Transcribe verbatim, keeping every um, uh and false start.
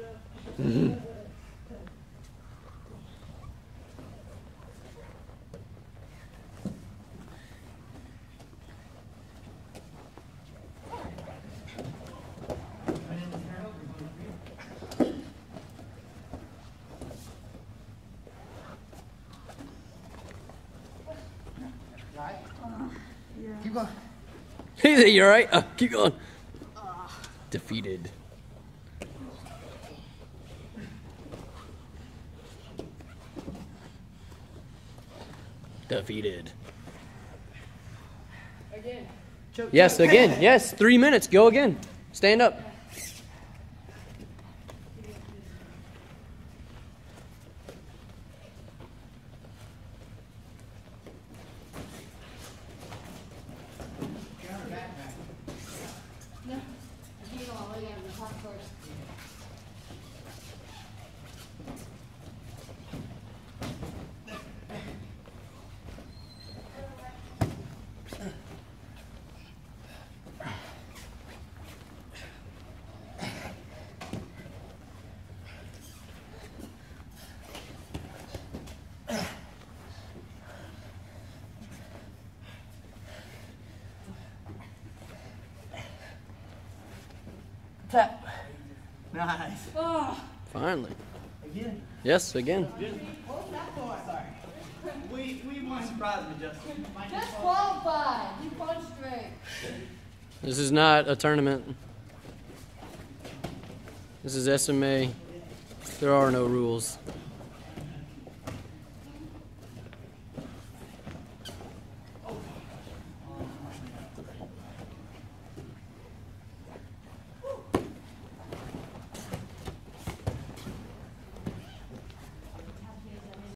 Mm-hmm. Keep going. You alright? Uh, keep going. Defeated. Defeated. Again. Yes, again. Yes, three minutes. Go again. Stand up. Tap. Nice. Oh. Finally. Again. Yes, again. What was that for? Sorry. We, we want to surprise me, Justin. Just qualified. You punch straight. This is not a tournament. This is S M A. There are no rules.